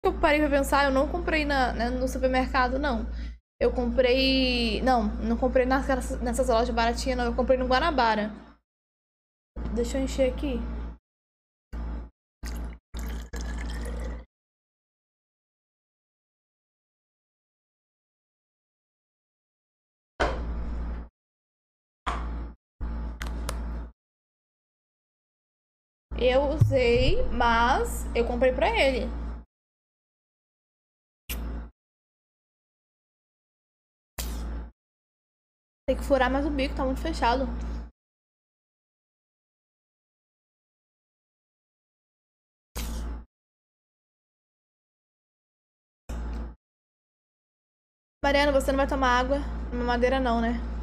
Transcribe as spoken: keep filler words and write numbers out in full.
Eu parei pra pensar, eu não comprei na, né, no supermercado, não. Eu comprei... Não, não comprei nessas, nessas lojas baratinhas, não. Eu comprei no Guanabara. Deixa eu encher aqui. Eu usei, mas eu comprei pra ele. Tem que furar mais o bico, tá muito fechado. Mariana, você não vai tomar água? Uma madeira não, né?